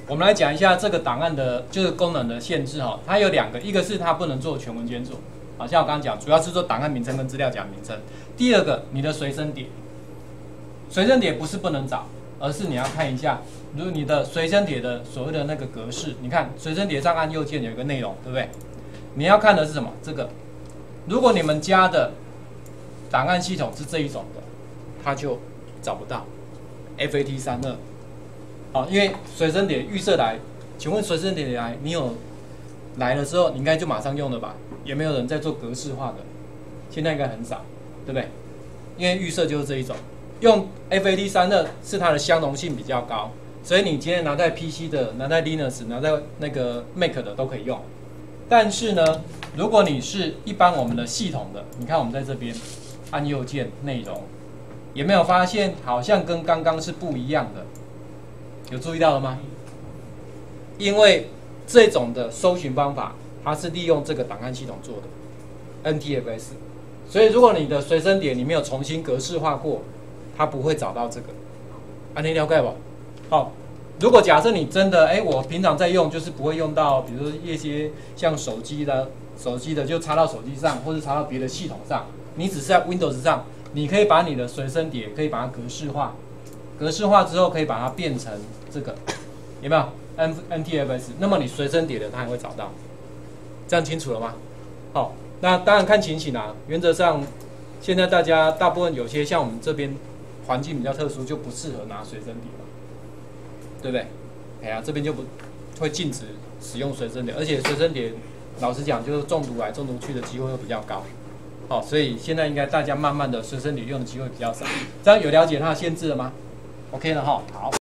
我们来讲一下这个档案的就是功能的限制哈，它有两个，一个是它不能做全文检索，好像我刚刚讲，主要是做档案名称跟资料夹名称。第二个，你的随身碟，随身碟不是不能找，而是你要看一下，如果你的随身碟的所谓的那个格式，你看随身碟上按右键有一个内容，对不对？你要看的是什么？这个，如果你们家的档案系统是这一种的，它就找不到 FAT32。好，因为随身碟预设来，请问随身碟来，你有来了之后，你应该就马上用了吧？有没有人在做格式化的？现在应该很少，对不对？因为预设就是这一种，用 FAT32是它的相容性比较高，所以你今天拿在 PC 的、拿在 Linux、拿在那个 Mac 的都可以用。但是呢，如果你是一般我们的系统的，你看我们在这边按右键内容，有没有发现好像跟刚刚是不一样的？有注意到了吗？因为这种的搜寻方法，它是利用这个档案系统做的 NTFS， 所以如果你的随身碟你没有重新格式化过，它不会找到这个。你了解吧？好，如果假设你真的我平常在用，就是不会用到，比如说一些像手机的就插到手机上，或者插到别的系统上，你只是在 Windows 上，你可以把你的随身碟可以把它格式化。格式化之后，可以把它变成这个，有没有 NTFS？ 那么你随身碟的它也会找到，这样清楚了吗？好，那当然看情形啦。原则上，现在大部分有些像我们这边环境比较特殊，就不适合拿随身碟了，对不对？这边就不会禁止使用随身碟，而且随身碟老实讲，就是中毒来中毒去的机会会比较高。好，所以现在应该大家慢慢的随身碟用的机会比较少。这样有了解它的限制了吗？OK 了哈，好。